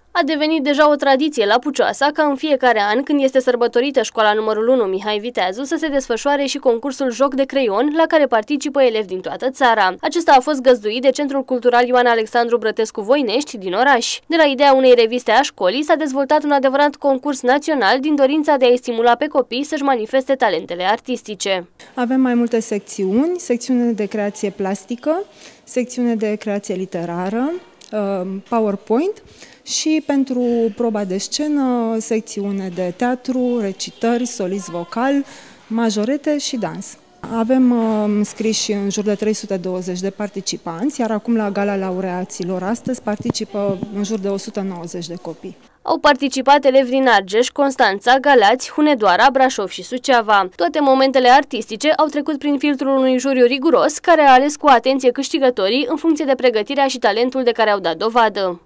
A devenit deja o tradiție la Pucioasa ca în fiecare an, când este sărbătorită școala numărul 1 Mihai Viteazu, să se desfășoare și concursul Joc de Creion, la care participă elevi din toată țara. Acesta a fost găzduit de Centrul Cultural Ioan Alexandru Brătescu Voinești din oraș. De la ideea unei reviste a școlii s-a dezvoltat un adevărat concurs național din dorința de a-i stimula pe copii să-și manifeste talentele artistice. Avem mai multe secțiuni: secțiune de creație plastică, secțiune de creație literară, PowerPoint și pentru proba de scenă, secțiune de teatru, recitări, solist vocal, majorete și dans. Avem înscriși în jur de 320 de participanți, iar acum la gala laureaților astăzi participă în jur de 190 de copii. Au participat elevi din Argeș, Constanța, Galați, Hunedoara, Brașov și Suceava. Toate momentele artistice au trecut prin filtrul unui juriu riguros, care a ales cu atenție câștigătorii în funcție de pregătirea și talentul de care au dat dovadă.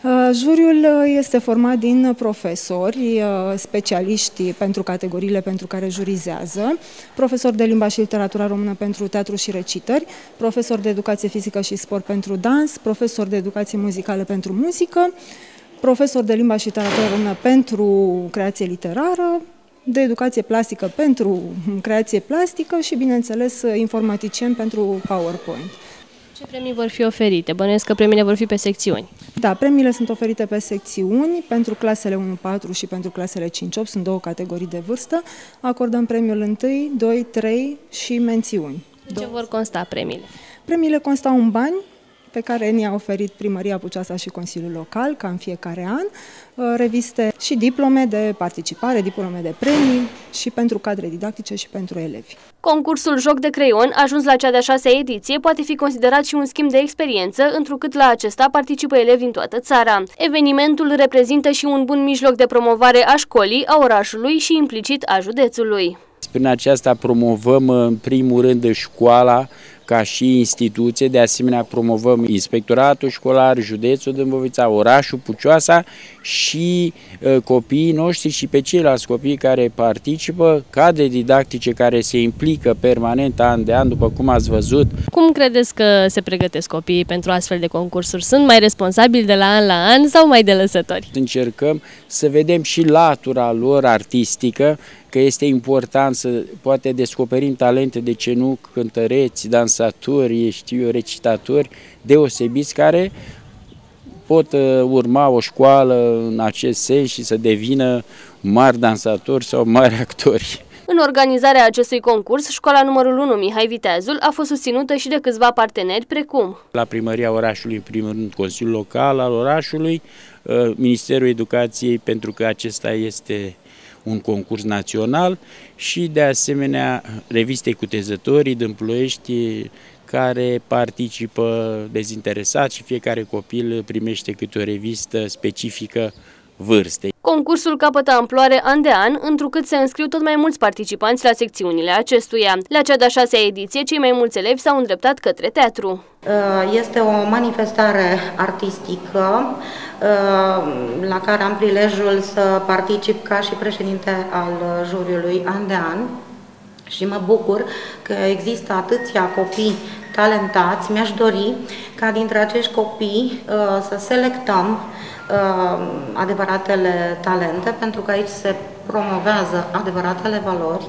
Juriul este format din profesori, specialiști pentru categoriile pentru care jurizează, profesori de limba și literatura română pentru teatru și recitări, profesori de educație fizică și sport pentru dans, profesori de educație muzicală pentru muzică, profesor de limba și literatură română pentru creație literară, de educație plastică pentru creație plastică și, bineînțeles, informaticieni pentru PowerPoint. Ce premii vor fi oferite? Bănuiesc că premiile vor fi pe secțiuni. Da, premiile sunt oferite pe secțiuni. Pentru clasele 1-4 și pentru clasele 5-8 sunt două categorii de vârstă. Acordăm premiul 1, 2, 3 și mențiuni. Ce vor consta premiile? Premiile constau în bani, pe care ne-a oferit Primăria Pucioasa și Consiliul Local, ca în fiecare an, reviste și diplome de participare, diplome de premii și pentru cadre didactice și pentru elevi. Concursul Joc de Creion, ajuns la cea de-a 6-a ediție, poate fi considerat și un schimb de experiență, întrucât la acesta participă elevi din toată țara. Evenimentul reprezintă și un bun mijloc de promovare a școlii, a orașului și implicit a județului. Prin aceasta promovăm în primul rând școala ca și instituție, de asemenea promovăm inspectoratul școlar, județul Dâmbovița, orașul Pucioasa și copiii noștri și pe ceilalți copii care participă, cadre didactice care se implică permanent an de an, după cum ați văzut. Cum credeți că se pregătesc copiii pentru astfel de concursuri? Sunt mai responsabili de la an la an sau mai de lăsători? Încercăm să vedem și latura lor artistică, că este important să poate descoperim talente, de ce nu, cântăreți, dansatori, știu eu, recitatori deosebiți care pot urma o școală în acest sens și să devină mari dansatori sau mari actori. În organizarea acestui concurs, școala numărul 1 Mihai Viteazul a fost susținută și de câțiva parteneri, precum la Primăria orașului, în primul rând, Consiliul Local al orașului, Ministerul Educației, pentru că acesta este un concurs național, și de asemenea revistei Cutezătorii din Ploiești, care participă dezinteresat și fiecare copil primește câte o revistă specifică vârstei. Concursul capătă amploare an de an, întrucât se înscriu tot mai mulți participanți la secțiunile acestuia. La cea de-a 6-a ediție, cei mai mulți elevi s-au îndreptat către teatru. Este o manifestare artistică la care am prilejul să particip ca și președinte al juriului an de an și mă bucur că există atâția copii talentați. Mi-aș dori ca dintre acești copii să selectăm adevăratele talente, pentru că aici se promovează adevăratele valori.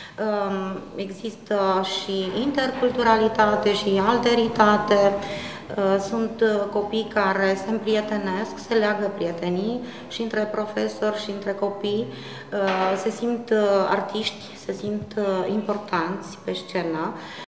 Există și interculturalitate și alteritate. Sunt copii care se împrietenesc, se leagă prietenii și între profesori și între copii, se simt artiști, se simt importanți pe scenă.